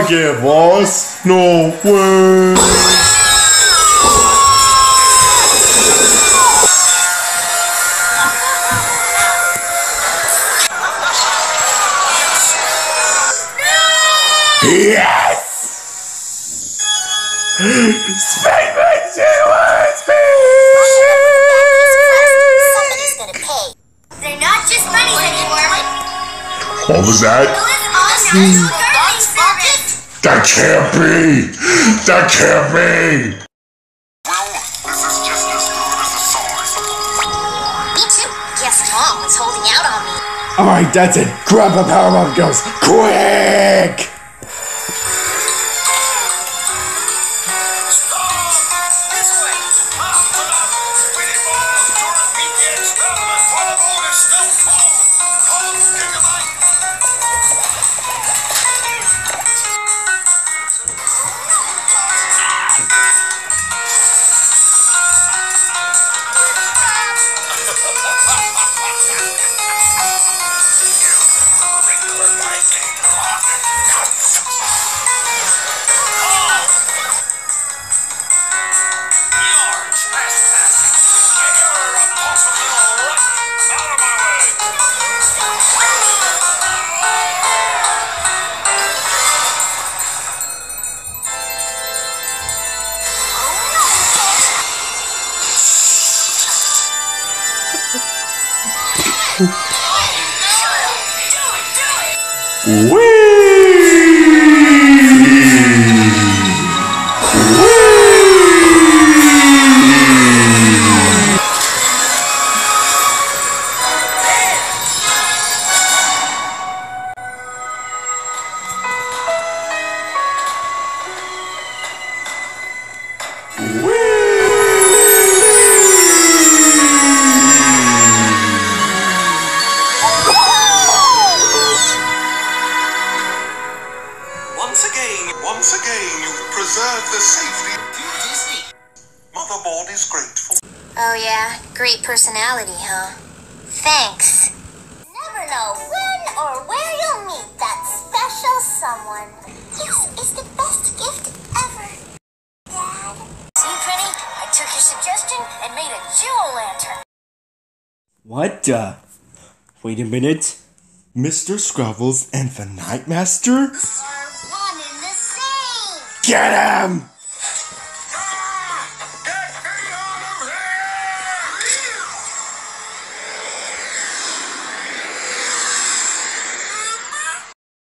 forgive us? No way! Yes! Speak my Somebody's gonna pay. They're not just bunnies anymore. What was that? That can't be! That can't be! Well, this is just as good as a size. Me too. Guess Mom was holding out on me. Alright, that's it. Grab the Powerbomb Girls. Quick! Once again, you've preserved the safety of Disney. Motherboard is grateful. Oh yeah, great personality, huh? Thanks. Never know when or where you'll meet that special someone. This is the best gift ever, Dad. See, Penny? I took your suggestion and made a jewel lantern. What? Wait a minute. Mr. Scrabbles and the Nightmaster? Are one and the same. Get him!